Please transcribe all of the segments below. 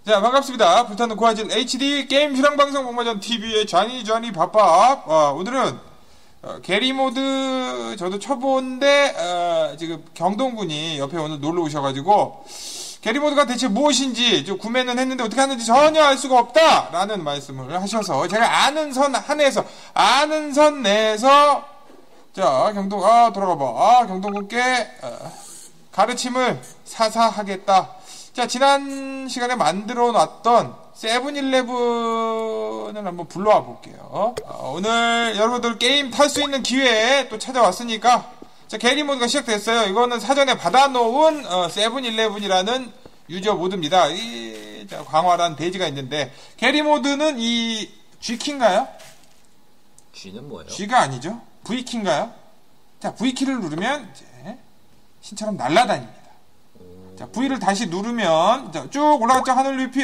자, 반갑습니다. 불타는 고화질 HD 게임 실황방송 목마전 TV의 쟈니 밥밥. 오늘은 게리 모드 저도 쳐본데 지금 경동군이 옆에 오늘 놀러 오셔가지고 게리 모드가 대체 무엇인지 좀 구매는 했는데 어떻게 하는지 전혀 알 수가 없다 라는 말씀을 하셔서 제가 아는 선 내에서 자, 돌아가봐. 경동군께 가르침을 사사하겠다. 자, 지난 시간에 만들어 놨던 세븐일레븐을 한번 불러와 볼게요. 오늘 여러분들 게임 탈 수 있는 기회에 또 찾아왔으니까, 자, 게리 모드가 시작됐어요. 이거는 사전에 받아놓은 세븐일레븐이라는 유저 모드입니다. 자, 광활한 대지가 있는데, 게리 모드는 이 G키인가요? G는 뭐예요? G가 아니죠? V키인가요? 자, V키를 누르면 이제 신처럼 날아다닙니다. 자, V를 다시 누르면, 자, 쭉 올라갔죠? 하늘 높이.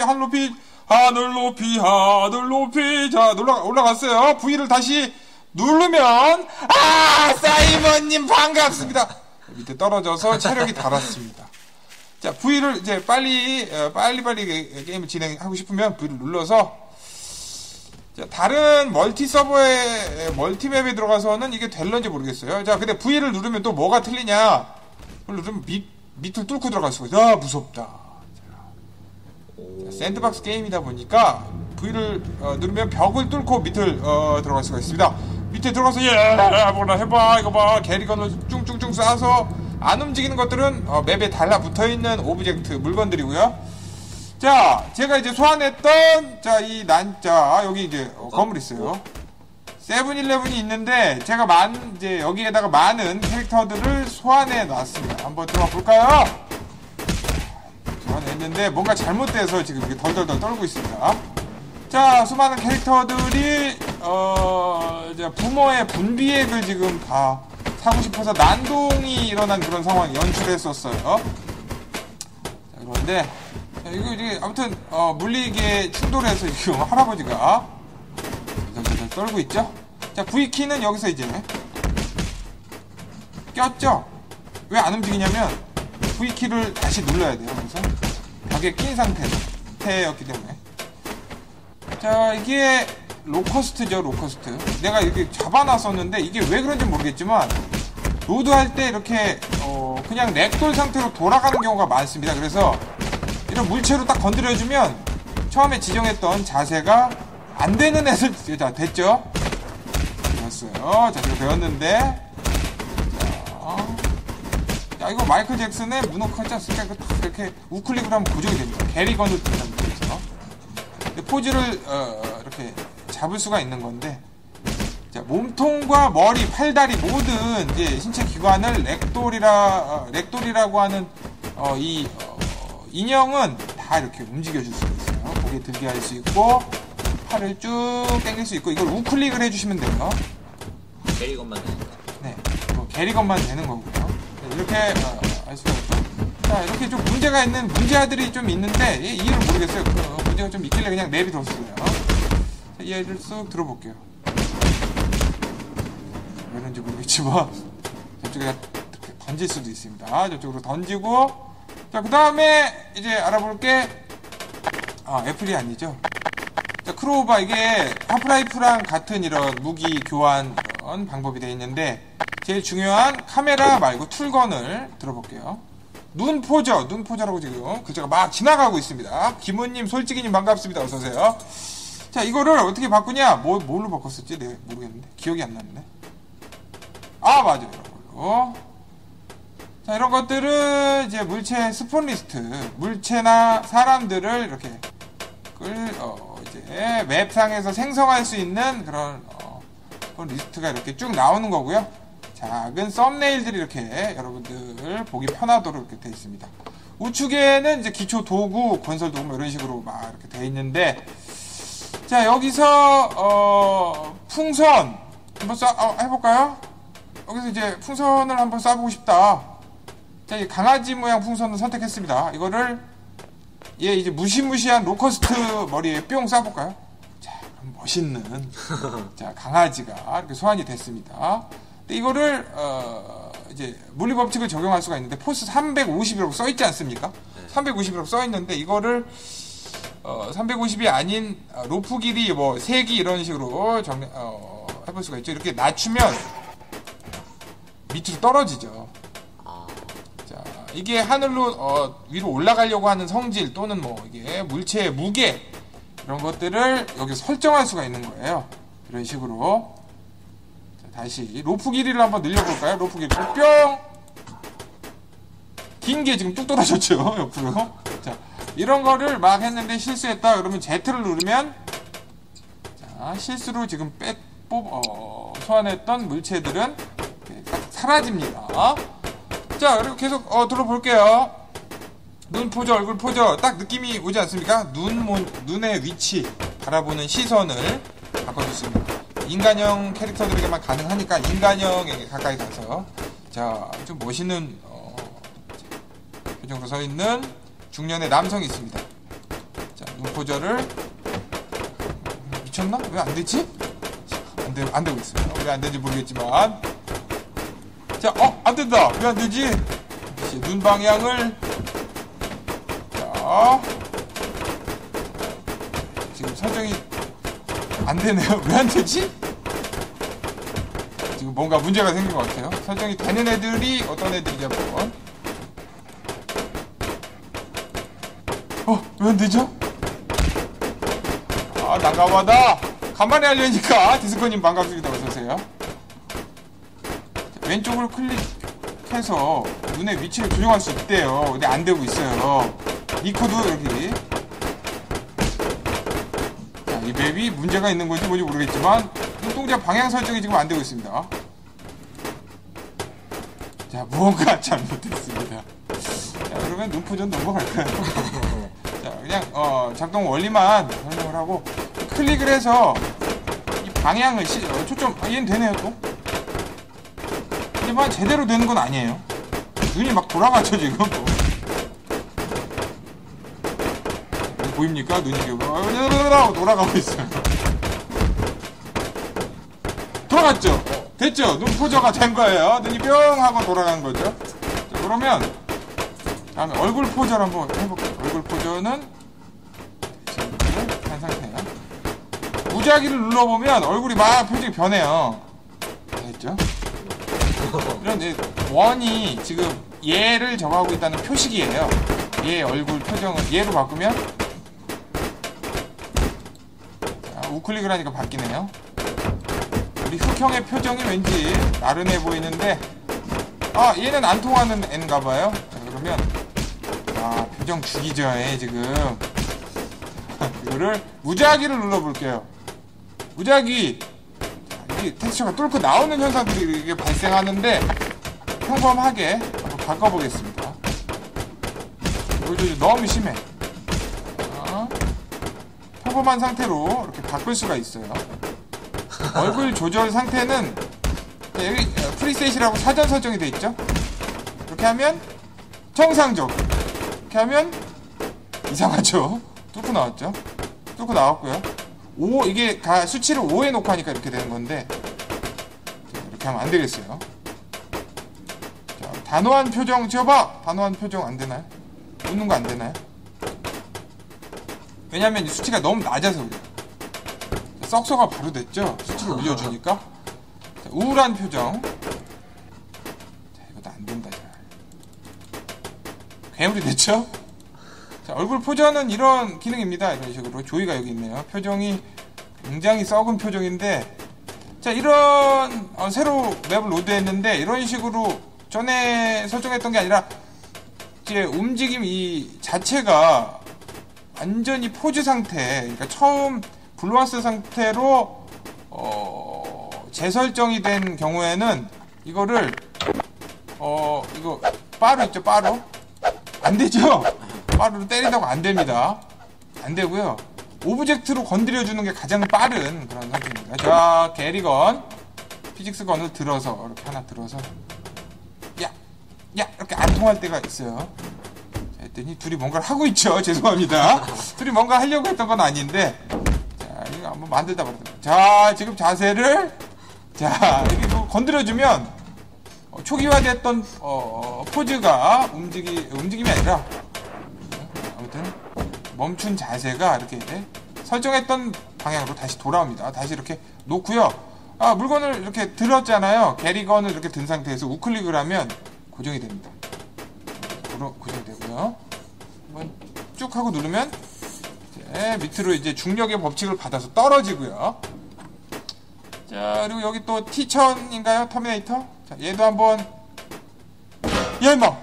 자, 올라갔어요. V를 다시 누르면, 사이먼님 반갑습니다. 밑에 떨어져서 체력이 달았습니다. 자, V를 이제 빨리 게임을 진행하고 싶으면 V를 눌러서, 자, 다른 멀티 서버의 멀티맵에 들어가서는 이게 될런지 모르겠어요. 자, 근데 V를 누르면 또 뭐가 틀리냐? 그걸 누르면 밑을 뚫고 들어갈 수가 있어. 무섭다. 자, 샌드박스 게임이다 보니까 V를 누르면 벽을 뚫고 밑을 들어갈 수가 있습니다. 밑에 들어가서 뭐나 해봐. 이거 봐. 게리건을 쭝쭝쭝 쏴서 안 움직이는 것들은 맵에 달라붙어있는 오브젝트 물건들이고요. 자, 제가 이제 소환했던 여기 이제 건물 있어요. 세븐일레븐이 있는데 제가 이제 여기에다가 많은 캐릭터들을 소환해 놨습니다. 한번 들어가 볼까요? 소환했는데 뭔가 잘못돼서 지금 이렇게 덜덜덜 떨고 있습니다. 자, 수많은 캐릭터들이 이제 부모의 분비액을 지금 다 사고 싶어서 난동이 일어난 그런 상황 연출했었어요. 자, 그런데 이게 아무튼 물리기에 충돌해서 지금 할아버지가 떨고 있죠? 자, V키는 여기서 이제 꼈죠? 왜 안 움직이냐면 V키를 다시 눌러야 돼요. 그래서 벽에 낀 상태였기 때문에. 자, 이게 로커스트죠. 로커스트. 내가 이렇게 잡아놨었는데 이게 왜 그런지 모르겠지만 로드할 때 이렇게 그냥 렉돌 상태로 돌아가는 경우가 많습니다. 그래서 이런 물체로 딱 건드려주면 처음에 지정했던 자세가 안 되는 애들, 자, 됐죠? 되었어요. 자, 이거 배웠는데. 자, 이거 마이클 잭슨의 문어커 있지 않습니까? 이거 딱 이렇게 우클릭을 하면 고정이 됩니다. 게리건을 뜬다는 거죠. 포즈를, 이렇게 잡을 수가 있는 건데. 자, 몸통과 머리, 팔다리 모든 이제 신체 기관을 렉돌이라고 하는, 인형은 다 이렇게 움직여줄 수 있어요. 고개 들게 할 수 있고, 팔을 쭉 당길 수 있고, 이걸 우클릭을 해주시면 돼요. 게리건만 되는 거. 네, 게리건만 되는 거고요. 이렇게 알 수가 있죠. 자, 이렇게 좀 문제가 있는 문제아들이 좀 있는데 이해를 모르겠어요. 문제가 좀 있길래 그냥 내비뒀어요. 자, 이 아이를 쑥 들어볼게요. 왜 그런지 모르겠지만 저쪽에 이렇게 던질 수도 있습니다. 저쪽으로 던지고, 자, 그 다음에 이제 알아볼게. 애플이 아니죠. 자, 크로우바, 이게 하프라이프랑 같은 이런 무기 교환 방법이 되어 있는데 제일 중요한 카메라 말고 툴건을 들어볼게요. 눈포저, 눈포저라고 지금 글자가 막 지나가고 있습니다. 김우님, 솔직히님 반갑습니다. 어서오세요. 자, 이거를 어떻게 바꾸냐? 뭘로 바꿨었지? 네, 모르겠는데. 기억이 안 나는데. 맞아요. 이런 걸로. 자, 이런 것들은 이제 물체 스폰 리스트, 물체나 사람들을 이렇게 이제 맵상에서 생성할 수 있는 그런 리스트가 이렇게 쭉 나오는 거고요. 작은 썸네일들이 이렇게 여러분들 보기 편하도록 이렇게 되어 있습니다. 우측에는 이제 기초 도구, 건설 도구 이런 식으로 막 이렇게 되어 있는데, 자, 여기서 풍선 한번 해볼까요? 여기서 이제 풍선을 한번 쏴보고 싶다. 자, 이 강아지 모양 풍선을 선택했습니다. 이거를 이제 무시무시한 로커스트 머리에 뿅 쏴볼까요? 자, 그럼 멋있는 자, 강아지가 이렇게 소환이 됐습니다. 근데 이거를 이제 물리법칙을 적용할 수가 있는데 포스 350이라고 써있지 않습니까? 350이라고 써있는데 이거를 350이 아닌 로프 길이 뭐 3기 이런 식으로 해볼 수가 있죠. 이렇게 낮추면 밑으로 떨어지죠. 자, 이게 하늘로 위로 올라가려고 하는 성질 또는 뭐 이게 물체의 무게 이런 것들을 여기 설정할 수가 있는 거예요. 이런 식으로. 자, 다시 로프 길이를 한번 늘려볼까요? 로프 길이 뿅! 긴 게 지금 뚝 떨어졌죠, 옆으로. 자, 이런 거를 막 했는데 실수했다 그러면 Z를 누르면 자, 실수로 지금 소환했던 물체들은 사라집니다. 자, 그리고 계속 들어볼게요. 눈 포저, 얼굴 포저 딱 느낌이 오지 않습니까? 눈의 위치, 바라보는 시선을 바꿔줄 수 있는 인간형 캐릭터들에게만 가능하니까 인간형에게 가까이 가서 자, 좀 멋있는 표정으로 서 있는 중년의 남성이 있습니다. 자, 눈 포저를 미쳤나? 왜 안 되지? 안 되고 있어요. 왜 안 되는지 모르겠지만 자, 안 된다. 왜 안 되지? 눈 방향을 자, 지금 설정이 안 되네요. 왜 안 되지? 지금 뭔가 문제가 생긴 것 같아요. 설정이 되는 애들이 어떤 애들이냐 한번. 왜 안 되죠? 난감하다. 간만에 하려니까 디스코님 반갑습니다. 어서오세요. 왼쪽을 클릭해서 눈의 위치를 조정할 수 있대요. 근데 안 되고 있어요. 니코도 여기. 자, 이 맵이 문제가 있는 건지 뭔지 모르겠지만 눈동자 방향 설정이 지금 안 되고 있습니다. 자, 무언가 잘못됐습니다. 자, 그러면 눈포전 넘어갈까요? 자, 그냥 작동 원리만 설명을 하고 클릭을 해서 이 방향을 초점 얘는 되네요 또. 하지만 제대로 되는 건 아니에요. 눈이 막 돌아가죠 지금 또. 보입니까? 눈이 돌아가고 있어요. 돌아갔죠? 됐죠? 눈 포저가 된 거예요. 눈이 뿅 하고 돌아간 거죠. 자, 그러면 다음에 얼굴 포저를 한번 해볼게요. 얼굴 포저는 한 상태야. 무작위를 눌러보면 얼굴이 막 표정이 변해요. 됐죠? 이런 원이 지금 얘를 정하고 있다는 표식이에요. 얘 얼굴 표정을 얘로 바꾸면 자, 우클릭을 하니까 바뀌네요. 우리 흑형의 표정이 왠지 나른해 보이는데 얘는 안 통하는 애인가봐요. 그러면 표정 죽이죠 얘 지금. 이거를 무작위를 눌러볼게요. 무작위. 이 텍스처가 뚫고 나오는 현상들이 이게 발생하는데 평범하게 한번 바꿔보겠습니다. 너무 심해. 평범한 상태로 이렇게 바꿀 수가 있어요. 얼굴 조절 상태는 여기 프리셋이라고 사전 설정이 돼 있죠. 이렇게 하면 정상적, 이렇게 하면 이상하죠. 뚫고 나왔죠. 뚫고 나왔고요. 이게 다 수치를 5에 놓고 하니까 이렇게 되는 건데 이렇게 하면 안 되겠어요. 자, 단호한 표정 지어봐. 단호한 표정 안 되나요? 웃는 거 안 되나요? 왜냐면 이 수치가 너무 낮아서 그래요. 썩소가 바로 됐죠? 수치를 올려주니까. 자, 우울한 표정. 자, 이것도 안 된다. 괴물이 됐죠? 자, 얼굴 포저는 이런 기능입니다. 이런 식으로 조이가 여기 있네요. 표정이 굉장히 썩은 표정인데, 자, 이런 새로 맵을 로드했는데 이런 식으로 전에 설정했던 게 아니라 이제 움직임 이 자체가 완전히 포즈 상태, 그러니까 처음 블루아스 상태로 재설정이 된 경우에는 이거를 이거 바로 있죠, 바로 안 되죠. 바로 때린다고 안 됩니다. 안 되고요. 오브젝트로 건드려주는 게 가장 빠른 그런 상태입니다. 자, 게리건 피직스 건을 들어서 이렇게 하나 들어서 야 이렇게 안 통할 때가 있어요. 자, 했더니 둘이 뭔가를 하고 있죠. 죄송합니다. 둘이 뭔가 하려고 했던 건 아닌데, 자, 이거 한번 만들다 말다. 자, 지금 자세를 이렇게 건드려주면 초기화됐던 포즈가 움직임이 아니라 아무튼 멈춘 자세가 이렇게 설정했던 방향으로 다시 돌아옵니다. 다시 이렇게 놓고요. 물건을 이렇게 들었잖아요. 캐리건을 이렇게 든 상태에서 우클릭을 하면 고정이 됩니다. 고정이 되고요. 한번 쭉 하고 누르면 이제 밑으로 이제 중력의 법칙을 받아서 떨어지고요. 자, 그리고 여기 또 T1000인가요? 터미네이터? 자, 얘도 한번 임마!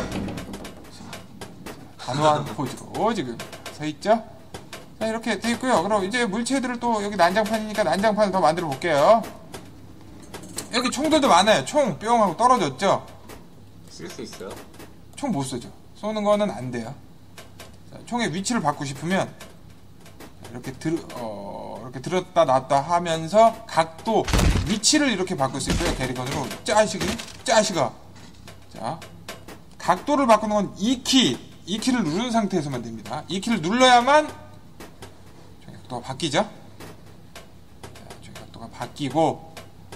단호한 포즈로 지금 서 있죠? 자, 이렇게 돼 있고요. 그럼 이제 물체들을 또 여기 난장판이니까 난장판을 더 만들어 볼게요. 여기 총들도 많아요. 총 뿅 하고 떨어졌죠? 쓸 수 있어요? 총 못 쓰죠. 쏘는 거는 안 돼요. 자, 총의 위치를 바꾸고 싶으면 이렇게 이렇게 들었다 놨다 하면서 각도, 위치를 이렇게 바꿀 수 있고요. 캐리건으로 짜시가. 자, 각도를 바꾸는 건 2키를 누른 상태에서만 됩니다. 2키를 눌러야만 저기 각도가 바뀌죠. 자, 저기 각도가 바뀌고,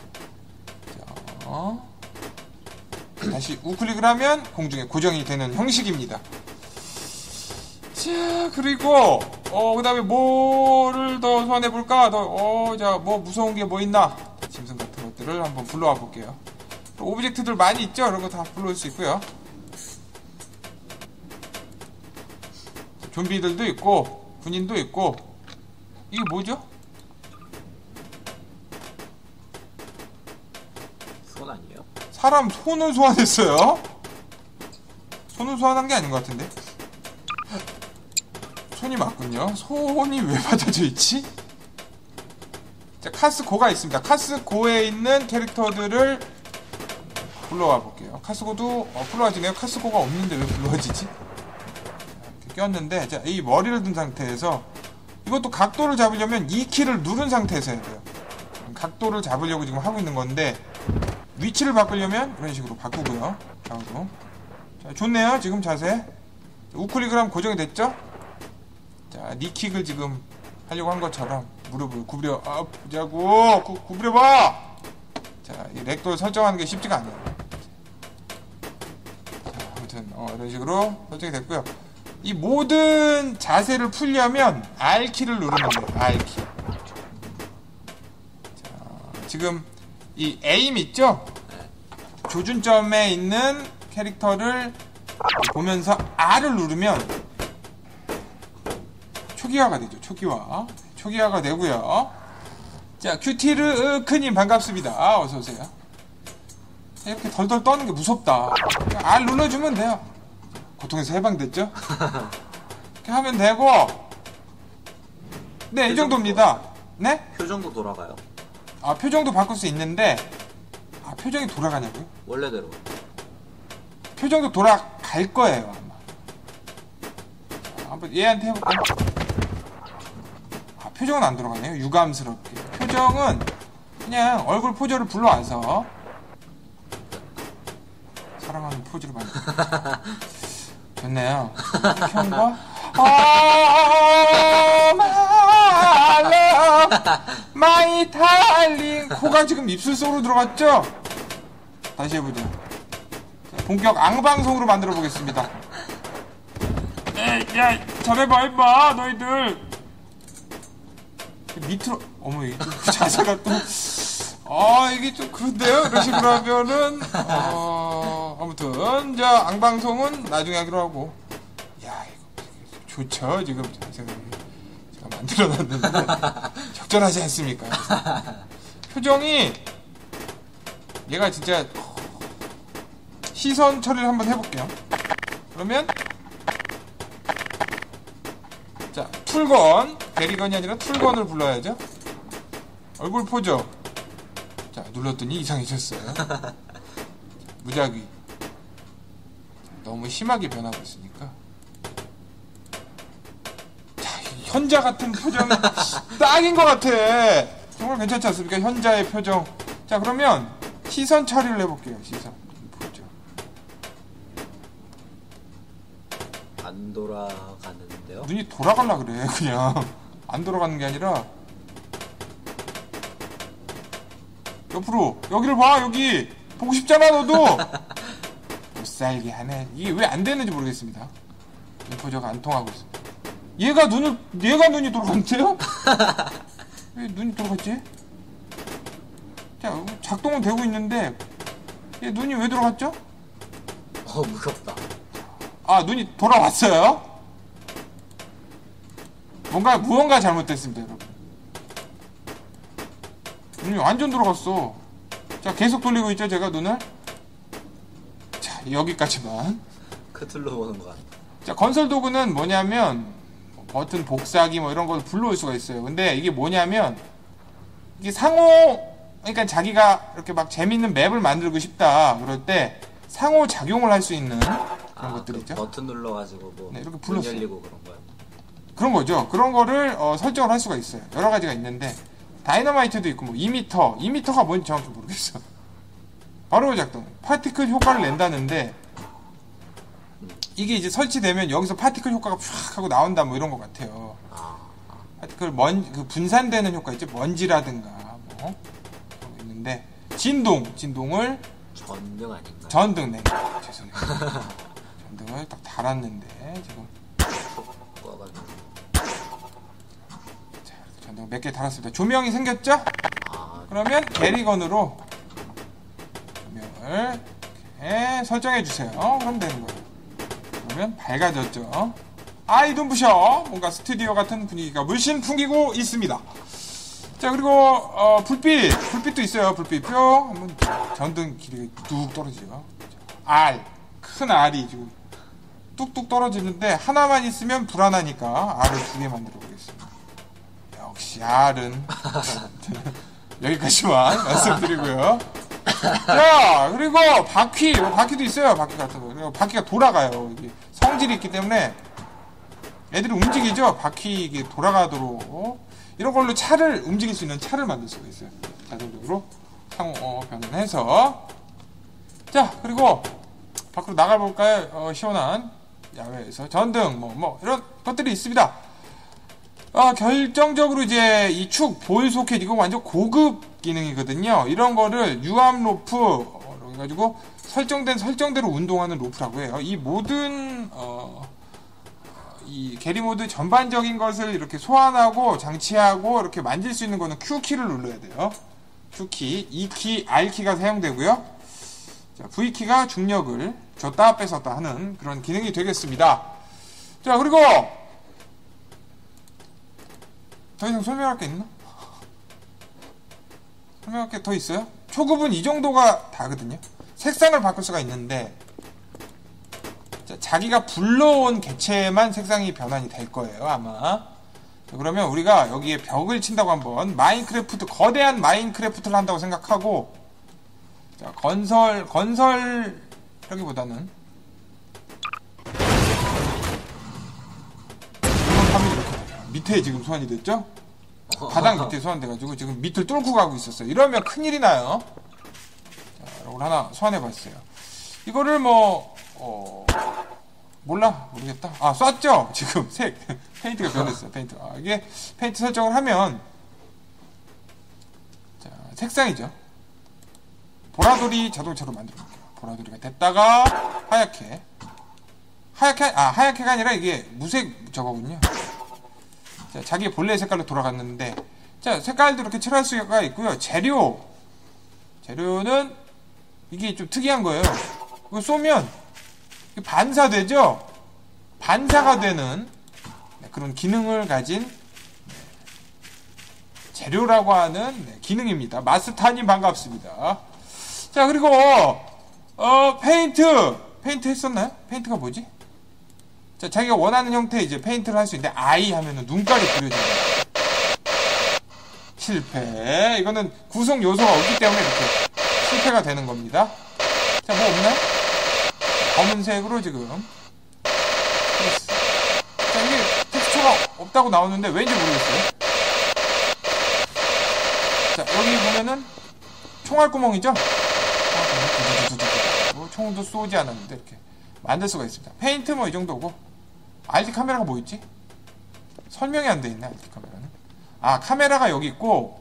자, 다시 우클릭을 하면 공중에 고정이 되는 형식입니다. 자, 그리고 그 다음에 뭐를 더 소환해볼까? 자, 뭐 무서운 게 뭐 있나? 짐승 같은 것들을 한번 불러와 볼게요. 오브젝트들 많이 있죠? 이런 거 다 불러올 수 있고요. 좀비들도 있고 군인도 있고. 이게 뭐죠? 손 아니에요? 사람 손을 소환했어요? 손을 소환한 게 아닌 것 같은데? 손이 맞군요. 손이 왜 받아져 있지? 자, 카스고가 있습니다. 카스고에 있는 캐릭터들을 불러와 볼게요. 카스고도 불러와지네요. 카스고가 없는데 왜 불러와지지? 이렇게 꼈는데, 자, 이 머리를 든 상태에서 이것도 각도를 잡으려면 2키를 누른 상태에서 해야 돼요. 각도를 잡으려고 지금 하고 있는 건데 위치를 바꾸려면 이런 식으로 바꾸고요. 좌우로. 자, 좋네요. 지금 자세. 우클릭을 하면 고정이 됐죠? 자, 니킥을 지금 하려고 한 것처럼 무릎을 구부려 보자고. 구부려봐. 자, 이 렉돌 설정하는 게 쉽지가 않아요. 자, 아무튼 이런 식으로 설정이 됐고요. 이 모든 자세를 풀려면 R키를 누르면 돼요. R키. 자, 지금 이 에임 있죠? 조준점에 있는 캐릭터를 보면서 R을 누르면 초기화가 되죠. 초기화가 되고요. 자, 큐티르크님 반갑습니다. 어서오세요. 이렇게 덜덜 떠는 게 무섭다. R 눌러주면 돼요. 고통에서 해방됐죠? 이렇게 하면 되고. 네, 이 정도입니다. 네? 표정도 돌아가요? 표정도 바꿀 수 있는데 표정이 돌아가냐고요? 원래대로. 표정도 돌아갈 거예요, 아마. 자, 한번 얘한테 해볼까요? 표정은 안 돌아가네요. 유감스럽게. 표정은 그냥 얼굴 포즈를 불러와서 사랑하는 포즈를 만들어. 좋네요. 이렇게 한 거. 마이 달링. 코가 지금 입술 속으로 들어갔죠? 다시 해보죠. 자, 본격 앙방송으로 만들어 보겠습니다. 야, 잘해봐, 임마, 너희들. 밑으로, 어머, 이게 자세가 또, 이게 좀 그런데요? 이런 식으로 하면은, 아무튼, 자, 앙방송은 나중에 하기로 하고. 야, 이거 좋죠? 지금 자세가. 제가 만들어놨는데. 적절하지 않습니까? 표정이, 얘가 진짜, 시선 처리를 한번 해볼게요. 그러면, 자, 툴건. 대리건이 아니라 툴건을 불러야죠. 얼굴 포즈. 자, 눌렀더니 이상해졌어요. 무작위. 너무 심하게 변하고 있으니까. 자, 현자 같은 표정 딱인 것 같아. 정말 괜찮지 않습니까? 현자의 표정. 자, 그러면 시선 처리를 해볼게요. 시선 포즈. 안 돌아가는데요? 눈이 돌아갈라 그래. 그냥 안 돌아가는 게 아니라 옆으로. 여기를 봐. 여기 보고 싶잖아. 너도. 못 살게 하네. 이게 왜 안 되는지 모르겠습니다. 이 포즈가 안 통하고 있습니다. 얘가 눈이 돌아갔는데요? 왜 눈이 돌아갔지? 자, 작동은 되고 있는데 얘 눈이 왜 돌아갔죠? 무섭다. 아, 눈이 돌아왔어요? 무언가 잘못됐습니다, 여러분. 눈이 완전 돌아갔어. 자, 계속 돌리고 있죠, 제가 눈을? 자, 여기까지만. 크툴루 보는 것 같아. 자, 건설 도구는 뭐냐면 버튼 복사기 뭐 이런 걸 불러올 수가 있어요. 근데 이게 뭐냐면 이게 그러니까 자기가 이렇게 막 재밌는 맵을 만들고 싶다 그럴 때 상호 작용을 할 수 있는 그런 것들이죠. 그 버튼 눌러가지고 뭐 네, 이렇게 문 불렀어요. 열리고 그런 거요. 그런 거죠. 그런 거를 설정을 할 수가 있어요. 여러 가지가 있는데 다이너마이트도 있고 뭐 2m가 뭔지 정확히 모르겠어. 바로 작동. 파티클 효과를 낸다는데 이게 이제 설치되면 여기서 파티클 효과가 쫙 하고 나온다 뭐 이런 것 같아요. 파티클 그 분산되는 효과 있죠. 먼지라든가 뭐 그런 거 있는데 진동을 전등 아닌가요? 전등 네 죄송해요. 전등을 딱 달았는데 지금 꺼가지고. 자, 전등 몇 개 달았습니다. 조명이 생겼죠? 그러면 게리건으로 조명을 이렇게 설정해 주세요. 그럼 되는 거예요. 그러면 밝아졌죠. 아이 눈부셔. 뭔가 스튜디오 같은 분위기가 물씬 풍기고 있습니다. 자, 그리고 불빛도 있어요. 불빛표 한번 전등 길이가 뚝 떨어지죠. 큰 알이 지금 뚝뚝 떨어지는데 하나만 있으면 불안하니까 알을 2개 만들어 보겠습니다. 역시 알은 여기까지만 말씀드리고요. 자, 그리고 바퀴도 있어요. 바퀴 같은 거. 그리고 바퀴가 돌아가요. 이게 성질이 있기 때문에 애들이 움직이죠. 바퀴 이게 돌아가도록 이런 걸로 차를 움직일 수 있는 차를 만들 수가 있어요. 자동적으로 상호 변환해서. 자, 그리고 밖으로 나가볼까요? 시원한 야외에서 전등 뭐 이런 것들이 있습니다. 결정적으로 이제 이 축 볼 소켓 이거 완전 고급 기능이거든요. 이런 거를 유압 로프 해가지고 설정대로 운동하는 로프라고 해요. 이 모든 이 게리모드 전반적인 것을 이렇게 소환하고 장치하고 이렇게 만질 수 있는 거는 Q키를 눌러야 돼요. Q키, E키, R키가 사용되고요. 자, V키가 중력을 줬다 뺐었다 하는 그런 기능이 되겠습니다. 자, 그리고 더 이상 설명할 게 있나? 설명할 게 더 있어요? 초급은 이 정도가 다거든요. 색상을 바꿀 수가 있는데 자, 자기가 불러온 개체만 색상이 변환이 될 거예요, 아마. 자, 그러면 우리가 여기에 벽을 친다고 한번 거대한 마인크래프트를 한다고 생각하고 자, 건설하기보다는 밑에 지금 소환이 됐죠? 바닥 밑에 소환돼가지고 지금 밑을 뚫고 가고 있었어요. 이러면 큰일이 나요. 자, 이걸 하나 소환해봤어요. 이거를 모르겠다. 쐈죠? 지금 페인트가 변했어요. 이게 페인트 설정을 하면 자, 색상이죠. 보라돌이 자동차로 만들어볼게요. 보라돌이가 됐다가 하얗게가 아니라 이게 무색 저거군요. 자, 자기 본래 색깔로 돌아갔는데 자, 색깔도 이렇게 칠할 수가 있고요. 재료는 이게 좀 특이한 거예요. 이거 쏘면 반사되죠? 반사가 되는 그런 기능을 가진 재료라고 하는 기능입니다. 마스타님 반갑습니다. 자, 그리고 페인트 했었나요? 페인트가 뭐지? 자, 자기가 원하는 형태의 이제 페인트를 할 수 있는데 아이 하면은 눈깔이 그려져요. 실패. 이거는 구성 요소가 없기 때문에 이렇게 실패가 되는 겁니다. 자, 뭐 없나요? 검은색으로 지금. 자, 이게 텍스처가 없다고 나오는데 왠지 모르겠어요. 자, 여기 보면은 총알구멍이죠? 총도 쏘지 않았는데 이렇게 만들 수가 있습니다. 페인트 뭐 이 정도고. RT 카메라가 뭐 있지? 설명이 안 돼 있네, RT 카메라는. 카메라가 여기 있고.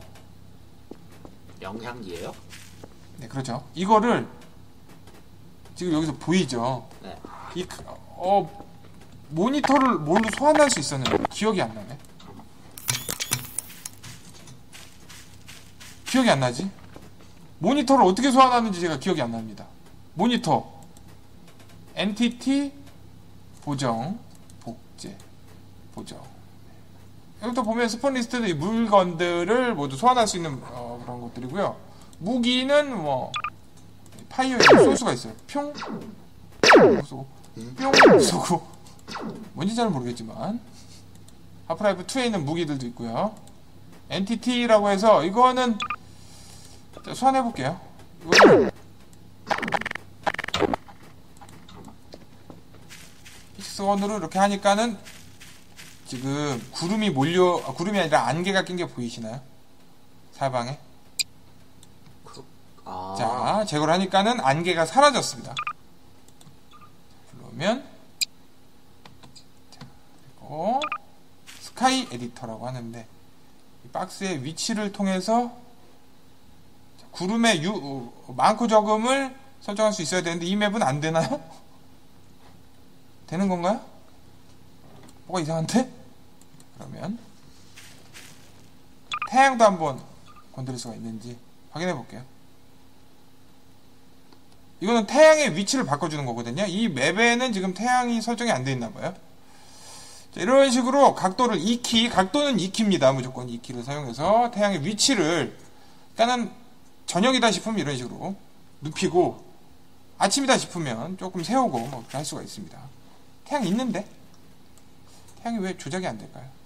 영향기예요? 네, 그렇죠. 이거를 지금 여기서 보이죠? 네. 모니터를 뭘로 소환할 수 있었는데 기억이 안 나네. 기억이 안 나지? 모니터를 어떻게 소환하는지 제가 기억이 안 납니다. 모니터 엔티티 보정 복제 보정. 여기부터 보면 스폰 리스트도 이 물건들을 모두 소환할 수 있는 그런 것들이고요. 무기는 뭐 파이어 쏠 수가 있어요. 평 쏘고 뿅 쏘고 뭔지 잘 모르겠지만 하프라이프 2에 있는 무기들도 있고요. 엔티티라고 해서 이거는 소환해 볼게요. 이거는 픽스원으로 이렇게 하니까는 지금 구름이 구름이 아니라 안개가 낀 게 보이시나요? 사방에. 자, 제거를 하니까는 안개가 사라졌습니다. 그러면 그리고 스카이 에디터라고 하는데 이 박스의 위치를 통해서 구름의 많고 적음을 설정할 수 있어야 되는데 이 맵은 안 되나요? 되는 건가요? 뭐가 이상한데? 그러면 태양도 한번 건드릴 수가 있는지 확인해 볼게요. 이거는 태양의 위치를 바꿔주는 거거든요. 이 맵에는 지금 태양이 설정이 안 돼 있나 봐요. 자, 이런 식으로 각도를 2키, 각도는 2키입니다. 무조건 2키를 사용해서 태양의 위치를, 그러니까는 저녁이다 싶으면 이런 식으로 눕히고 아침이다 싶으면 조금 세우고 뭐 그렇게 할 수가 있습니다. 태양이 있는데 태양이 왜 조작이 안 될까요?